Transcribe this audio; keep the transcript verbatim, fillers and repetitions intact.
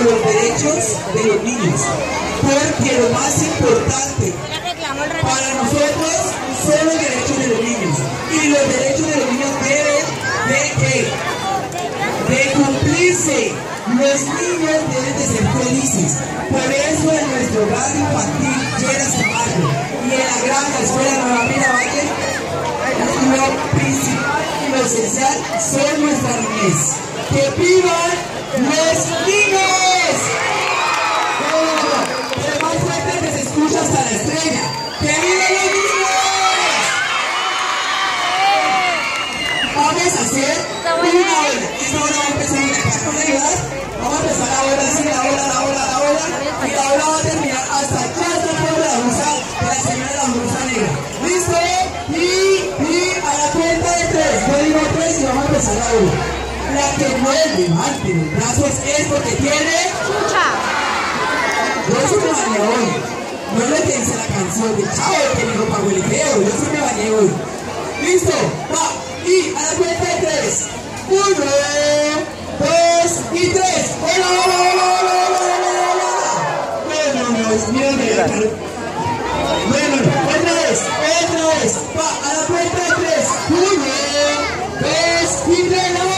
por los derechos de los niños, porque lo más importante para nosotros son los derechos de los niños, y los derechos de los niños deben de, de, de cumplirse. Los niños deben de ser felices. Por eso en nuestro hogar infantil Lleras Camargo y en la gran escuela Nueva Miravalle, lo principal y lo esencial son nuestra niñez. ¡Que vivan los niños! El más fuerte que se escucha hasta la estrella. ¡Que vivan los niños! Vamos a hacer una hora. Esta hora va a empezar en la casa con ayudar. Vamos a empezar ahora, sí, la hora, la hora, la hora. Y la hora va a terminar hasta allá, hasta por la blusa de la señora de la blusa negra. ¿Listo? Y, y a la cuenta de tres. Yo digo tres y vamos a empezar la hora. La que mueve más de los brazos es porque tiene... ¡Chucha! Yo sí me bañé hoy. No es lo que dice la canción de Chavo, que dijo Paguel Feo. Yo sí me bañé hoy. ¿Listo? Va. Y a la cuenta de tres. Uno, dos y tres. ¡Hola, hola, hola, hola, hola, hola, hola! Bueno, no, mira, mira. Bueno, otra vez, otra vez. Va, a la cuenta de tres. Uno, dos y tres.